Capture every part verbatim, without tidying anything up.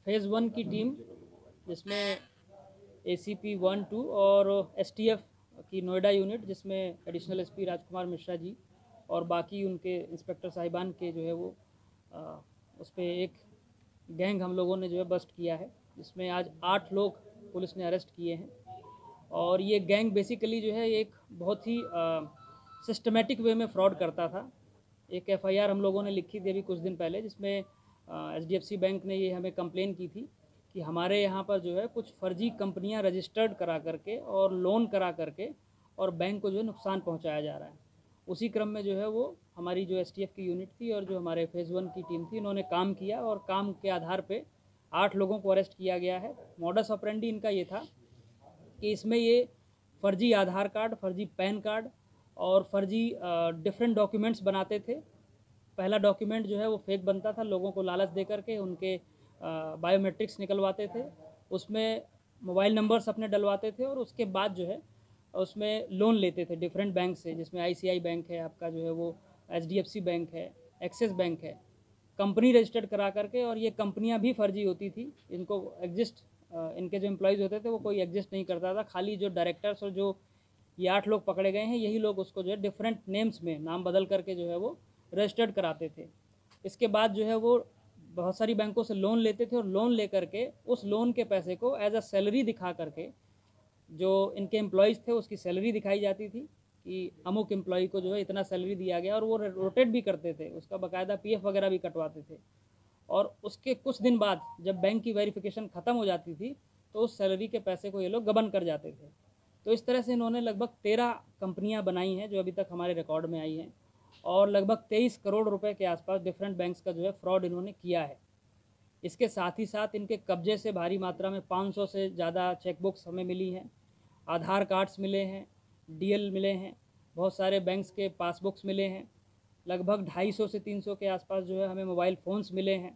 Phase one की team जिसमें ACP one two और एसटीएफ की नोएडा यूनिट जिसमें एडिशनल एसपी राजकुमार मिश्रा जी और बाकी उनके इंस्पेक्टर साहिबान के जो है वो आ, उस पर एक गैंग हम लोगों ने जो है बस्ट किया है, जिसमें आज आठ लोग पुलिस ने अरेस्ट किए हैं। और ये गैंग बेसिकली जो है एक बहुत ही सिस्टमेटिक वे में फ्रॉड करता था। एक एफआईआर हम लोगों ने लिखी थी अभी कुछ दिन पहले, जिसमें एचडीएफसी बैंक ने ये हमें कंप्लेन की थी कि हमारे यहाँ पर जो है कुछ फर्जी कंपनियाँ रजिस्टर्ड करा करके और लोन करा करके और बैंक को जो है नुकसान पहुँचाया जा रहा है। उसी क्रम में जो है वो हमारी जो एसटीएफ की यूनिट थी और जो हमारे फेज़ वन की टीम थी, इन्होंने काम किया और काम के आधार पे आठ लोगों को अरेस्ट किया गया है। मॉडस ऑपरेंडी इनका ये था कि इसमें ये फर्जी आधार कार्ड, फर्जी पैन कार्ड और फर्जी डिफरेंट डॉक्यूमेंट्स बनाते थे। पहला डॉक्यूमेंट जो है वो फेक बनता था, लोगों को लालच दे करके उनके बायोमेट्रिक्स निकलवाते थे, उसमें मोबाइल नंबर्स अपने डलवाते थे और उसके बाद जो है उसमें लोन लेते थे डिफरेंट बैंक से, जिसमें आईसीआई बैंक है, आपका जो है वो एचडीएफसी बैंक है, एक्सिस बैंक है, कंपनी रजिस्टर्ड करा करके। और ये कंपनियां भी फर्जी होती थी, इनको एग्जिस्ट इनके जो एम्प्लॉयज़ होते थे वो कोई एग्जिस्ट नहीं करता था, खाली जो डायरेक्टर्स और जो ये आठ लोग पकड़े गए हैं यही लोग उसको जो है डिफरेंट नेम्स में नाम बदल करके जो है वो रजिस्टर्ड कराते थे। इसके बाद जो है वो बहुत सारी बैंकों से लोन लेते थे और लोन लेकर के उस लोन के पैसे को एज अ सैलरी दिखा करके जो इनके एम्प्लॉयज़ थे उसकी सैलरी दिखाई जाती थी कि अमुक एम्प्लॉय को जो है इतना सैलरी दिया गया, और वो रोटेट भी करते थे, उसका बाकायदा पीएफ वगैरह भी कटवाते थे। और उसके कुछ दिन बाद जब बैंक की वेरिफिकेशन ख़त्म हो जाती थी तो उस सैलरी के पैसे को ये लोग गबन कर जाते थे। तो इस तरह से इन्होंने लगभग तेरह कंपनियां बनाई हैं जो अभी तक हमारे रिकॉर्ड में आई हैं, और लगभग तेईस करोड़ रुपए के आसपास डिफरेंट बैंक्स का जो है फ्रॉड इन्होंने किया है। इसके साथ ही साथ इनके कब्जे से भारी मात्रा में पाँच सौ से ज़्यादा चेकबुक्स हमें मिली हैं, आधार कार्ड्स मिले हैं, डीएल मिले हैं, बहुत सारे बैंक्स के पासबुक्स मिले हैं, लगभग ढाई सौ से तीन सौ के आसपास जो है हमें मोबाइल फ़ोन्स मिले हैं,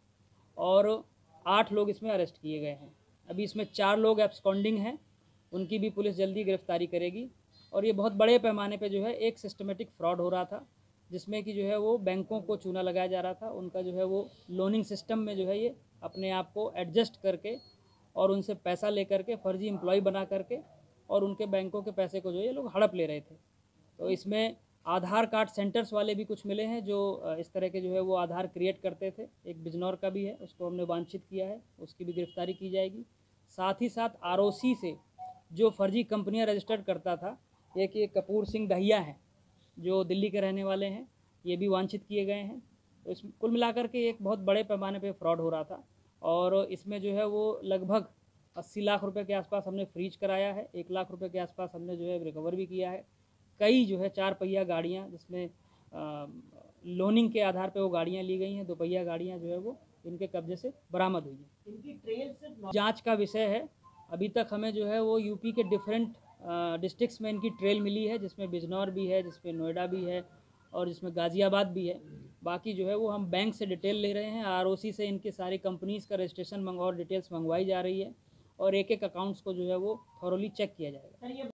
और आठ लोग इसमें अरेस्ट किए गए हैं। अभी इसमें चार लोग एब्सकॉन्डिंग हैं, उनकी भी पुलिस जल्दी गिरफ्तारी करेगी। और ये बहुत बड़े पैमाने पे जो है एक सिस्टमेटिक फ्रॉड हो रहा था, जिसमें कि जो है वो बैंकों को चूना लगाया जा रहा था, उनका जो है वो लोनिंग सिस्टम में जो है ये अपने आप को एडजस्ट करके और उनसे पैसा ले करके फर्जी एम्प्लॉय बना करके और उनके बैंकों के पैसे को जो है ये लोग हड़प ले रहे थे। तो इसमें आधार कार्ड सेंटर्स वाले भी कुछ मिले हैं जो इस तरह के जो है वो आधार क्रिएट करते थे। एक बिजनौर का भी है, उसको हमने वांछित किया है, उसकी भी गिरफ्तारी की जाएगी। साथ ही साथ आरओसी से जो फर्जी कंपनियां रजिस्टर्ड करता था, एक ये कपूर सिंह दहिया हैं जो दिल्ली के रहने वाले हैं, ये भी वांछित किए गए हैं। तो इस कुल मिलाकर के एक बहुत बड़े पैमाने पे फ्रॉड हो रहा था, और इसमें जो है वो लगभग अस्सी लाख रुपए के आसपास हमने फ्रीज कराया है, एक लाख रुपए के आसपास हमने जो है रिकवर भी किया है। कई जो है चार पहिया गाड़ियाँ जिसमें आ, लोनिंग के आधार पे वो गाड़ियाँ ली गई हैं, दो पहिया गाड़ियाँ जो है वो इनके कब्जे से बरामद हुई हैं। इनकी ट्रेल से जाँच का विषय है। अभी तक हमें जो है वो यूपी के डिफरेंट डिस्ट्रिक्ट्स में इनकी ट्रेल मिली है, जिसमें बिजनौर भी है, जिसमें नोएडा भी है और जिसमें गाज़ियाबाद भी है। बाकी जो है वो हम बैंक से डिटेल ले रहे हैं, आरओसी से इनकी सारी कंपनीज़ का रजिस्ट्रेशन मंगवा और डिटेल्स मंगवाई जा रही है, और एक एक अकाउंट्स को जो है वो थॉरोली चेक किया जाएगा।